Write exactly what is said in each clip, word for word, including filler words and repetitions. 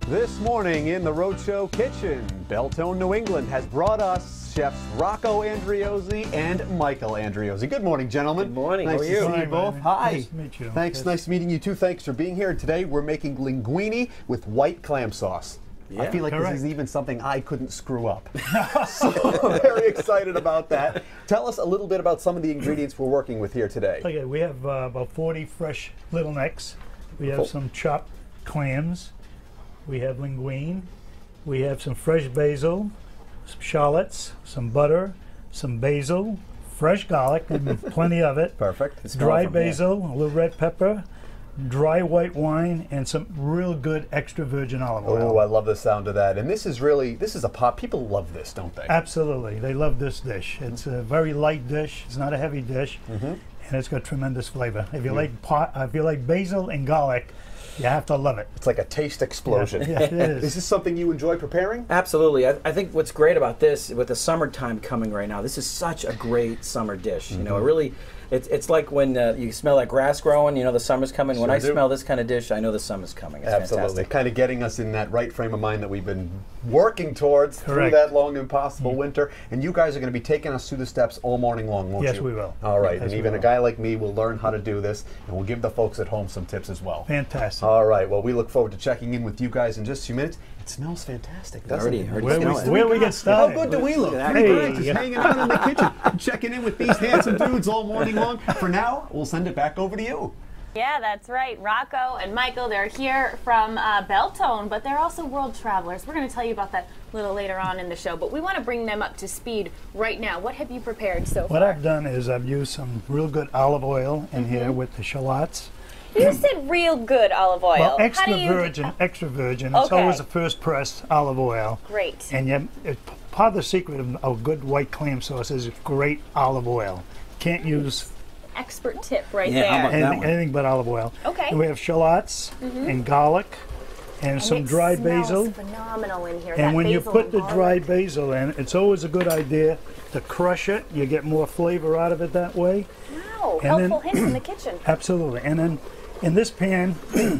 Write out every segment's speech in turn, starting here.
This morning in the Rhode Show kitchen, Beltone New England has brought us chefs Rocco Andreozzi and Michaela Andreozzi. Good morning, gentlemen. Good morning. Nice How are to you? see Hi, you both. man. Hi. Nice to meet you. Thanks. Yes. Nice meeting you too. Thanks for being here. Today we're making linguine with white clam sauce. Yeah, I feel like correct. this is even something I couldn't screw up. So I'm very excited about that. Tell us a little bit about some of the ingredients we're working with here today. Okay, we have uh, about forty fresh little necks. We have Cool. some chopped clams. We have linguine. We have some fresh basil, some shallots, some butter, some basil, fresh garlic, and plenty of it. Perfect. It's Dry from here. basil, a little red pepper, dry white wine, and some real good extra virgin olive oil. Oh, I love the sound of that. And this is really, this is a pop. People love this, don't they? Absolutely, they love this dish. It's a very light dish. It's not a heavy dish, Mm-hmm. and it's got tremendous flavor. If you like pot, if you like basil and garlic, you have to love it. It's like a taste explosion. Yeah, it is. Is this something you enjoy preparing? Absolutely. I, I think what's great about this, with the summertime coming right now, this is such a great summer dish. You know, it really, it's, it's like when uh, you smell that grass growing, you know the summer's coming. When Sure I do. smell this kind of dish, I know the summer's coming. It's Absolutely. fantastic. Kind of getting us in that right frame of mind that we've been working towards through Correct. that long, impossible winter. And you guys are going to be taking us through the steps all morning long, won't Yes, you? we will. All right. Yes, and we even a will. guy like me will learn how to do this, and we'll give the folks at home some tips as well. Fantastic. All right. Well, we look forward to checking in with you guys in just a few minutes. It smells fantastic, doesn't Already- it? already Where we, smell it. where we get started. How good do we look? Look at that. Pretty Hey. good. Just hanging out in the kitchen, checking in with these handsome dudes all morning long. For now, we'll send it back over to you. Yeah, that's right. Rocco and Michael, they're here from uh, Beltone, but they're also world travelers. We're going to tell you about that a little later on in the show, but we want to bring them up to speed right now. What have you prepared so What far? I've done is I've used some real good olive oil in here with the shallots. You said real good olive oil. Well, How extra do you, virgin, extra virgin. It's Okay. always a first pressed olive oil. Great. And you, it, part of the secret of a good white clam sauce is great olive oil. Can't use Expert tip right Yeah, how there. about- anything, one. anything but olive oil. Okay. And we have shallots and garlic and, And some it dry smells basil. phenomenal in here. And that when you basil put and the dry garlic. basil in, it's always a good idea to crush it. You get more flavor out of it that way. Wow, and then- helpful hints in the kitchen. Absolutely. And then in this pan,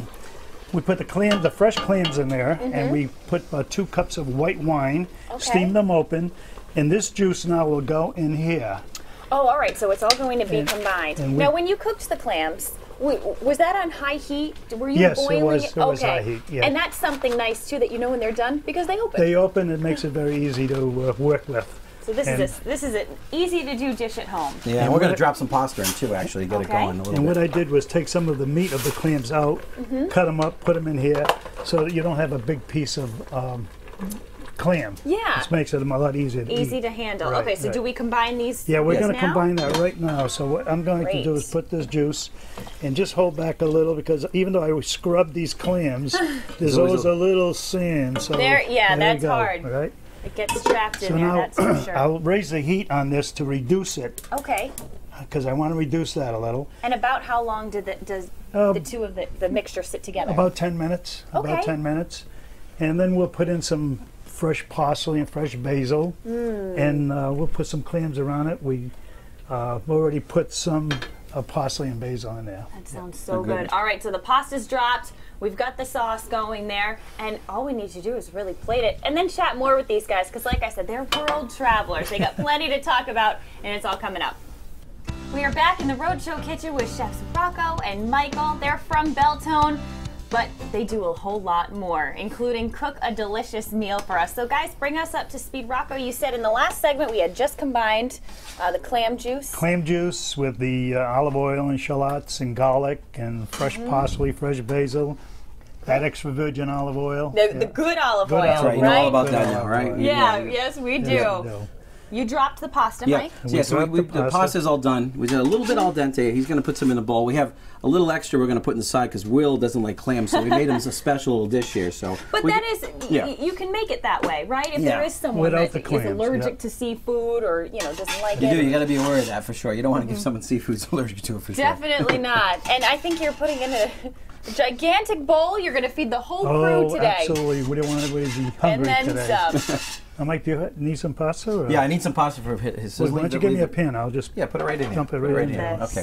we put the clams, the fresh clams in there, and we put about two cups of white wine, Okay. steam them open, and this juice now will go in here. Oh, all right, so it's all going to be And- combined. and we- Now, when you cooked the clams, w- was that on high heat? Were you Yes, it boiling was- it was okay. high heat, yeah. And that's something nice, too, that you know when they're done, because they open. They open, it makes it very easy to uh, work with. So this And- is a, this is an easy to do dish at home. Yeah, and And we're going what- to drop some pasta in too, actually, get it Okay. going a little And what bit. I did was take some of the meat of the clams out, cut them up, put them in here, so that you don't have a big piece of um, clam. Yeah. This makes it a lot easier to Easy eat. to handle. Right, okay, so right. do we combine these? Yeah, we're these going to now? combine that right now. So what I'm going to do Great. is put this juice and just hold back a little, because even though I scrub these clams, there's always always a- a little sand. So There- yeah, there you that's go, hard. all right? It gets trapped in So there, now that's for sure. I'll raise the heat on this to reduce it, Okay. because I want to reduce that a little. And about how long did the, does Um, the two of the, the mixture sit together? About ten minutes. Okay. About ten minutes. And then we'll put in some fresh parsley and fresh basil. Mm. And uh, we'll put some clams around it. We uh, already put some uh, parsley and basil in there. That sounds so good. good. All right, so the pasta's dropped. We've got the sauce going there, and all we need to do is really plate it and then chat more with these guys, because like I said, they're world travelers. They got plenty to talk about, and it's all coming up. We are back in the Rhode Show kitchen with chefs Rocco and Michael. They're from Beltone, but they do a whole lot more, including cook a delicious meal for us. So guys, bring us up to speed. Rocco, you said in the last segment we had just combined uh, the clam juice. Clam juice with the uh, olive oil and shallots and garlic and fresh Mm-hmm. parsley, fresh basil, that extra virgin olive oil. The, Yeah. the good olive Good oil, olive Right, you know right? all about Good that olive now, right? oil. Yeah, yes, we do. Yeah, we do. You dropped the pasta, Yeah, Mike? so, yeah, so we, dropped we, the the pasta. pasta's all done. We did a little bit al dente. He's going to put some in a bowl. We have a little extra we're going to put in the side because Will doesn't like clams, so we made him a special little dish here. So, But we, that is, y- yeah. y- you can make it that way, right? If Yeah. there is someone Without that the is clams, allergic yeah. to seafood or, you know, doesn't like You it. do. You got to be aware of that for sure. You don't want to give someone seafood who's allergic to it for sure. Definitely not. And I think you're putting in a gigantic bowl. You're going to feed the whole crew Oh, today. absolutely. We don't want anybody to be And hungry then today. some. Uh, Mike, do you need some pasta? Or? Yeah, I need some pasta for his. his Well, why leave don't you it- give me leave a it- pin? I'll just Yeah, put it right in here. dump it Put right in here. there. Okay. This.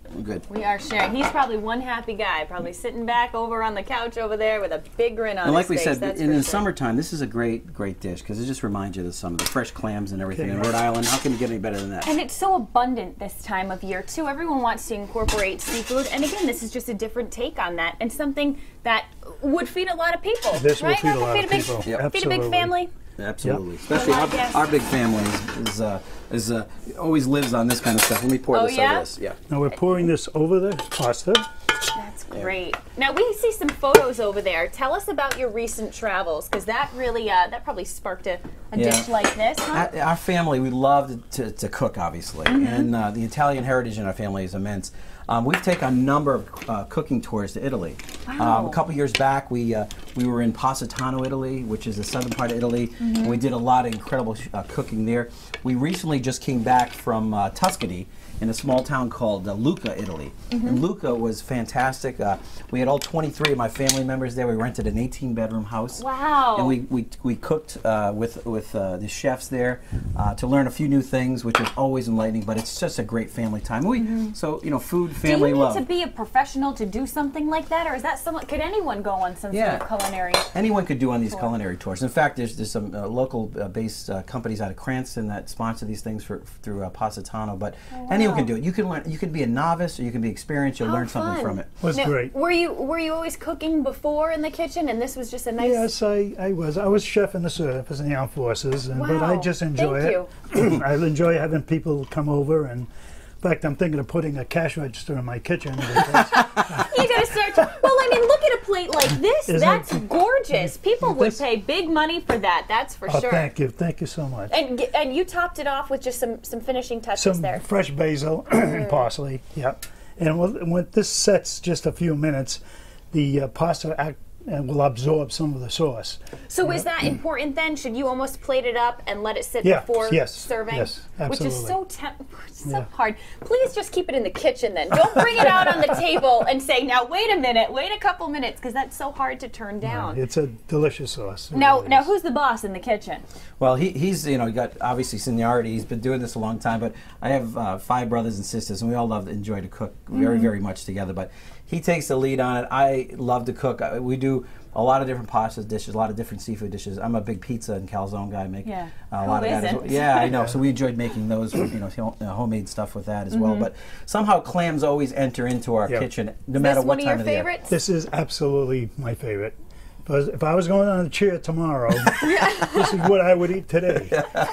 We're good. We are sharing. He's probably one happy guy, probably sitting back over on the couch over there with a big grin on And like his we face. said, that's in for the sure. summertime, this is a great, great dish because it just reminds you of the summer, the fresh clams and everything in Rhode Island. How can you get any better than that? And it's so abundant this time of year, too. Everyone wants to incorporate seafood. And again, this is just a different take on that and something that would feed a lot of people. This will right? feed a Rocco? lot feed of big, people. Yep. Feed a big Absolutely. family. Absolutely, Yep. especially A lot our, of guests. our big family is is, uh, is uh, always lives on this kind of stuff. Let me pour Oh, this yeah? over this. Yeah. Now we're pouring this over the pasta. That's great. Now we see some photos over there. Tell us about your recent travels, because that really, uh, that probably sparked a, a Yeah. dish like this, huh? Our, our family, we love to, to cook, obviously, Mm-hmm. and uh, the Italian heritage in our family is immense. Um, we've taken a number of uh, cooking tours to Italy. Wow. Um, a couple years back, we uh, we were in Positano, Italy, which is the southern part of Italy. Mm-hmm. And we did a lot of incredible sh- uh, cooking there. We recently just came back from uh, Tuscany, in a small town called uh, Lucca, Italy. Mm-hmm. And Lucca was fantastic. Uh, we had all twenty-three of my family members there. We rented an eighteen bedroom house. Wow. And we, we, we cooked uh, with, with uh, the chefs there uh, to learn a few new things, which is always enlightening, but it's just a great family time. We So, you know, food, Do family you need love. to be a professional to do something like that, or is that someone? Could anyone go on some Yeah. sort of culinary? Anyone could do on these Cool. culinary tours. In fact, there's there's some uh, local uh, based uh, companies out of Cranston that sponsor these things for through uh, Positano. But anyone can do it. You can learn. You can be a novice or you can be experienced. You'll How learn something fun. from it. Was Now, great. Were you were you always cooking before in the kitchen, and this was just a nice? Yes, I, I was. I was chef in the service in the armed forces, and, but I Wow. just enjoy Thank it. I enjoy having people come over, and in fact, I'm thinking of putting a cash register in my kitchen. because- You gotta start. Well, I mean, look at a plate like this. Isn't That's it- gorgeous. People would This- pay big money for that. That's for oh, sure. thank you, thank you so much. And g- and you topped it off with just some some finishing touches Some there. fresh basil and parsley. Yep. And when, when this sets just a few minutes, the uh, pasta act, uh, will absorb some of the sauce. So is that important then? Should you almost plate it up and let it sit Yeah, before yes, serving? yes, Which is absolutely. so temp- so Yeah. hard. Please just keep it in the kitchen then. Don't bring it out on the table and say, now wait a minute, wait a couple minutes, because that's so hard to turn down. It's a delicious sauce. It Now, really now is. who's the boss in the kitchen? Well, he, he's you know got obviously seniority. He's been doing this a long time. But I have uh, five brothers and sisters, and we all love to enjoy to cook very Mm-hmm. very much together. But he takes the lead on it. I love to cook. I, we do a lot of different pasta dishes, a lot of different seafood dishes. I'm a big pizza and calzone guy. Make Yeah. a Who lot of that as isn't? well. Yeah, I know. So we enjoyed making those, you know, home- uh, homemade stuff with that as well. But somehow clams always enter into our Yeah. kitchen, no Mm-hmm. Is matter this what one of time your of the year. favorites? This is absolutely my favorite. If I was, if I was going on a chair tomorrow, this is what I would eat today.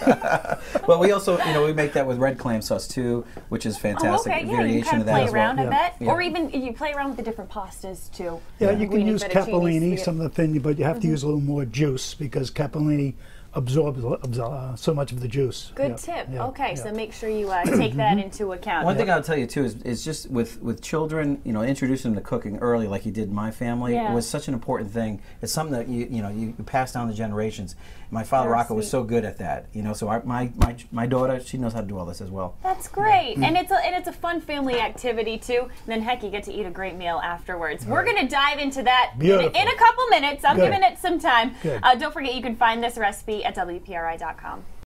Well, we also, you know, we make that with red clam sauce too, which is Oh, fantastic. okay. Yeah, you variation can kind of of that play as well. around, I Yeah. bet. Yeah. Or even you play around with the different pastas too. Yeah, you can Linguine, use fettuccine, capellini, spaghetti. some of the thing, but you have to use a little more juice because capellini absorbs uh, so much of the juice. Good Yeah, tip. yeah, Okay, yeah. so make sure you uh, take that into account. One thing I'll tell you too is, is just with, with children, you know, introducing them to cooking early, like you did in my family, Yeah. was such an important thing. It's something that you you know you, you pass down the generations. My father Very Rocco was sweet. so good at that, you know. So our, my my my daughter, she knows how to do all this as well. That's great, and it's a and it's a fun family activity too. And then heck, you get to eat a great meal afterwards. We're gonna dive into that in, Beautiful. in a couple minutes. I'm Good. giving it some time. Good. Uh, don't forget, you can find this recipe at W P R I dot com.